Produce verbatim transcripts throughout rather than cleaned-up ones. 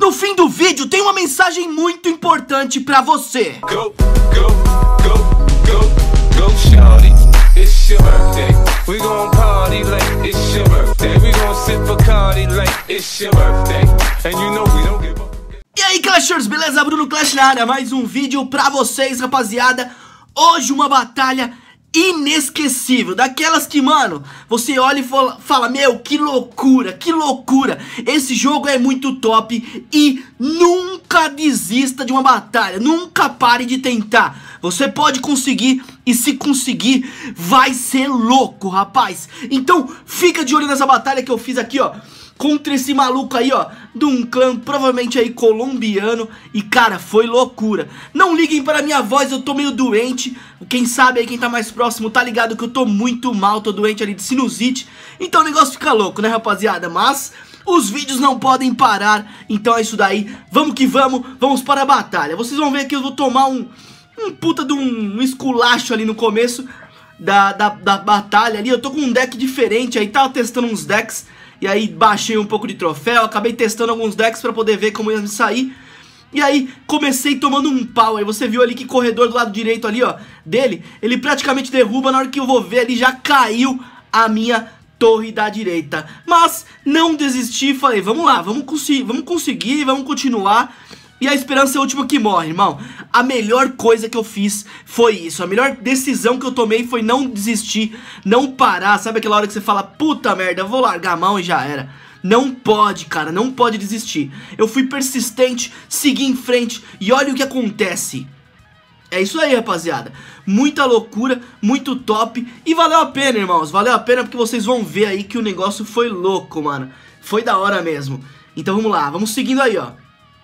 No fim do vídeo tem uma mensagem muito importante pra você. Go, go, go, go, go, shawty. It's your birthday. We gon' party like it's your birthday. We gon' sip Bacardi like it's your birthday. And you know we don't give up. E aí, Clashers, beleza? Bruno Clash na área, mais um vídeo pra vocês, rapaziada. Hoje uma batalha inesquecível, daquelas que, mano, você olha e fala, fala, meu, que loucura, que loucura. Esse jogo é muito top e nunca desista de uma batalha, nunca pare de tentar. Você pode conseguir e se conseguir vai ser louco, rapaz. Então fica de olho nessa batalha que eu fiz aqui, ó, contra esse maluco aí, ó, de um clã provavelmente aí colombiano. E cara, foi loucura. Não liguem para a minha voz, eu tô meio doente. Quem sabe aí, quem tá mais próximo tá ligado que eu tô muito mal, tô doente ali de sinusite. Então o negócio fica louco, né, rapaziada? Mas os vídeos não podem parar, então é isso daí. Vamos que vamos, vamos para a batalha. Vocês vão ver que eu vou tomar um, um puta de um, um esculacho ali no começo da, da, da batalha ali. Eu tô com um deck diferente aí, tava testando uns decks. E aí baixei um pouco de troféu, acabei testando alguns decks pra poder ver como ia me sair. E aí comecei tomando um pau. Aí você viu ali que corredor do lado direito ali, ó, dele, ele praticamente derruba. Na hora que eu vou ver ali já caiu a minha torre da direita. Mas não desisti, falei, vamos lá, vamos, conseguir, vamos conseguir, vamos continuar. E a esperança é a última que morre, irmão. A melhor coisa que eu fiz foi isso. A melhor decisão que eu tomei foi não desistir, não parar. Sabe aquela hora que você fala, puta merda, vou largar a mão e já era. Não pode, cara, não pode desistir. Eu fui persistente, segui em frente e olha o que acontece. É isso aí, rapaziada. Muita loucura, muito top. E valeu a pena, irmãos. Valeu a pena porque vocês vão ver aí que o negócio foi louco, mano. Foi da hora mesmo. Então vamos lá, vamos seguindo aí, ó.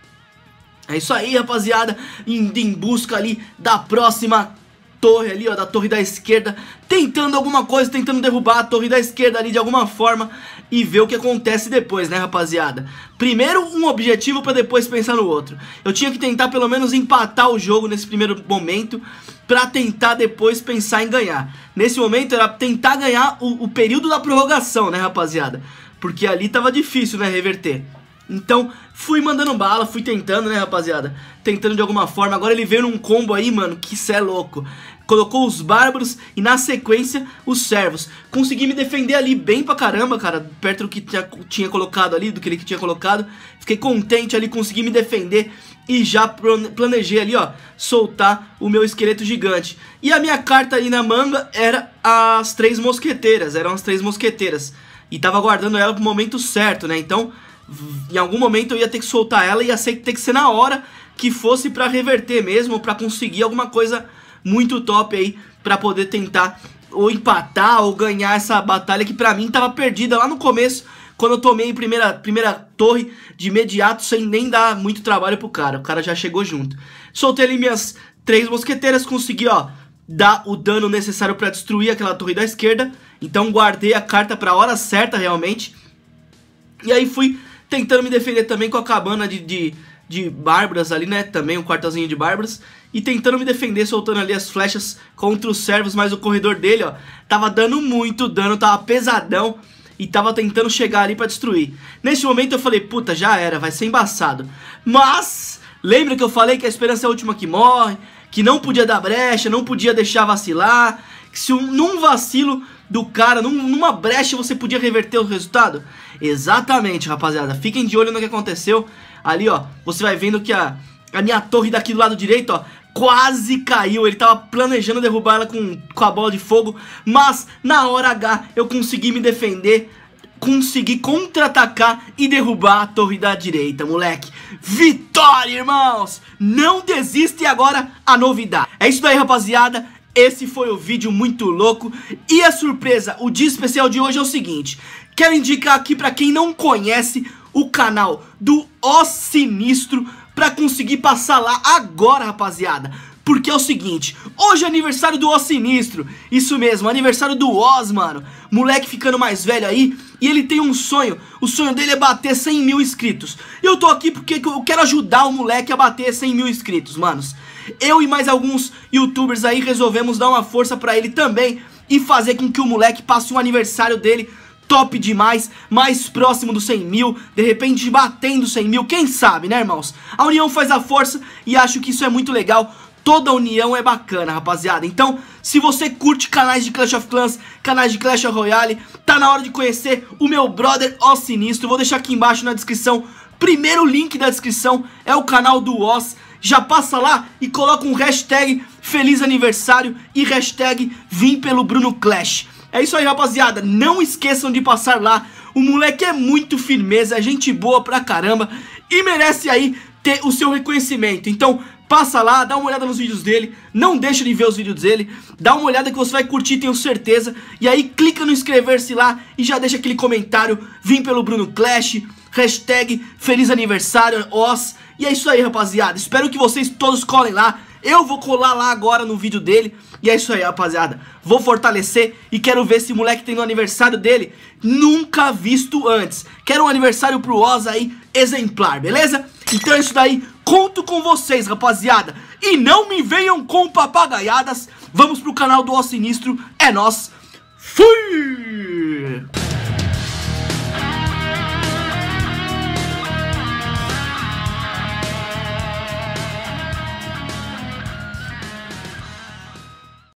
É isso aí, rapaziada, indo em busca ali da próxima torre ali, ó, da torre da esquerda, tentando alguma coisa, tentando derrubar a torre da esquerda ali de alguma forma e ver o que acontece depois, né, rapaziada? Primeiro um objetivo pra depois pensar no outro. Eu tinha que tentar pelo menos empatar o jogo nesse primeiro momento pra tentar depois pensar em ganhar. Nesse momento era tentar ganhar o, o período da prorrogação, né, rapaziada? Porque ali tava difícil, né, reverter. Então, fui mandando bala, fui tentando, né, rapaziada? Tentando de alguma forma. Agora ele veio num combo aí, mano, que cê é louco. Colocou os bárbaros e na sequência os servos. Consegui me defender ali bem pra caramba, cara. Perto do que tinha, tinha colocado ali, do que ele tinha colocado. Fiquei contente ali, consegui me defender. E já planejei ali, ó, soltar o meu esqueleto gigante. E a minha carta ali na manga era as três mosqueteiras. Eram as três mosqueteiras. E tava guardando ela pro momento certo, né? Então em algum momento eu ia ter que soltar ela e ia ter que ser na hora que fosse pra reverter mesmo, pra conseguir alguma coisa muito top aí, pra poder tentar ou empatar ou ganhar essa batalha que pra mim tava perdida lá no começo, quando eu tomei a primeira, primeira torre de imediato, sem nem dar muito trabalho pro cara. O cara já chegou junto. Soltei ali minhas três mosqueteiras, consegui, ó, dar o dano necessário pra destruir aquela torre da esquerda. Então guardei a carta pra hora certa realmente. E aí fui tentando me defender também com a cabana de, de, de bárbaras ali, né? Também um quartelzinho de bárbaras. E tentando me defender, soltando ali as flechas contra os servos. Mas o corredor dele, ó, tava dando muito dano, tava pesadão. E tava tentando chegar ali pra destruir. Nesse momento eu falei, puta, já era, vai ser embaçado. Mas, lembra que eu falei que a esperança é a última que morre? Que não podia dar brecha, não podia deixar vacilar. Que se um, num vacilo do cara, num, numa brecha, você podia reverter o resultado? Exatamente, rapaziada. Fiquem de olho no que aconteceu. Ali, ó, você vai vendo que a, a minha torre daqui do lado direito, ó, quase caiu. Ele tava planejando derrubar ela com, com a bola de fogo, mas na hora H eu consegui me defender, consegui contra-atacar e derrubar a torre da direita, moleque. Vitória, irmãos! Não desista. E agora a novidade. É isso daí, rapaziada. Esse foi o vídeo muito louco. E a surpresa, o dia especial de hoje é o seguinte. Quero indicar aqui pra quem não conhece o canal do O Sinistro, pra conseguir passar lá agora, rapaziada. Porque é o seguinte, hoje é aniversário do O Sinistro. Isso mesmo, aniversário do Oz, mano. Moleque ficando mais velho aí. E ele tem um sonho. O sonho dele é bater cem mil inscritos. E eu tô aqui porque eu quero ajudar o moleque a bater cem mil inscritos, manos. Eu e mais alguns youtubers aí resolvemos dar uma força pra ele também e fazer com que o moleque passe o aniversário dele top demais, mais próximo dos cem mil, de repente batendo cem mil, quem sabe, né, irmãos? A união faz a força e acho que isso é muito legal. Toda união é bacana, rapaziada. Então, se você curte canais de Clash of Clans, canais de Clash Royale, tá na hora de conhecer o meu brother Oz Sinistro. Vou deixar aqui embaixo na descrição. Primeiro link da descrição é o canal do Oz. Já passa lá e coloca um hashtag Feliz Aniversário e hashtag Vim pelo Bruno Clash. É isso aí, rapaziada. Não esqueçam de passar lá. O moleque é muito firmeza, é gente boa pra caramba e merece aí ter o seu reconhecimento. Então, passa lá, dá uma olhada nos vídeos dele, não deixa de ver os vídeos dele, dá uma olhada que você vai curtir, tenho certeza. E aí clica no inscrever-se lá e já deixa aquele comentário, vim pelo Bruno Clash, hashtag Feliz Aniversário, Oz. E é isso aí, rapaziada, espero que vocês todos colhem lá. Eu vou colar lá agora no vídeo dele. E é isso aí, rapaziada, vou fortalecer e quero ver esse moleque tem no aniversário dele nunca visto antes. Quero um aniversário pro Oz aí exemplar, beleza? Então é isso daí, conto com vocês, rapaziada. E não me venham com papagaiadas. Vamos pro canal do Oz Sinistro, é nóis. Fui!